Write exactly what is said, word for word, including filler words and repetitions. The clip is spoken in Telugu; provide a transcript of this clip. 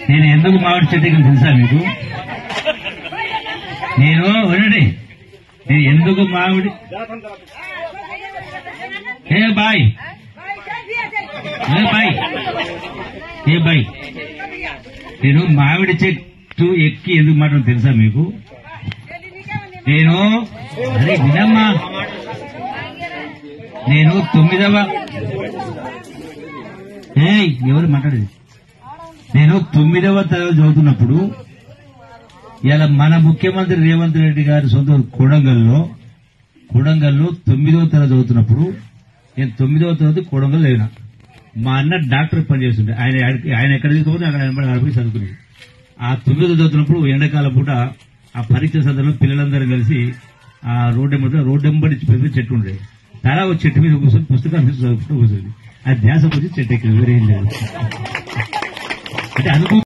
నేను ఎందుకు మామిడి చెట్టు ఎక్కిన తెలుసా మీకు? నేను వినండి, నేను ఎందుకు మామిడి hey boy hey boy hey boy నేను మామిడి చెట్టు ఎక్కి ఎందుకు మాట్లాడు తెలుసా మీకు? నేను అరే వినమ్మా, నేను తొమ్మిదవ ఏ ఎవరు మాట్లాడేది నేను తొమ్మిదవ తరగతి చదువుతున్నప్పుడు ఇలా మన ముఖ్యమంత్రి రేవంత్ రెడ్డి గారి సొంత కొడంగల్లో కొడంగల్లో తొమ్మిదవ తరగతి చదువుతున్నప్పుడు నేను తొమ్మిదవ తరగతి కొడంగల్ లేనా. మా అన్న డాక్టర్ పనిచేస్తుండే, ఆయన ఆయన ఎక్కడ తీసుకుపోతే అక్కడ ఆయన అడిగి చదువుకునేది. ఆ తొమ్మిదవ చదువుతున్నప్పుడు ఎండాకాలం పూట ఆ పరీక్ష సందర్భంలో పిల్లలందరూ కలిసి ఆ రోడ్డు మీద రోడ్డు వెంబడి పెద్ద చెట్టు ఉండేది. తలా ఒక చెట్టు మీద కూర్చొని పుస్తకాలు చదువుకుంటూ కూర్చొని ఆ ధ్యాస వచ్చి చెట్టు ఎక్కింది, వేరేం లేదు. అంటే అనుకో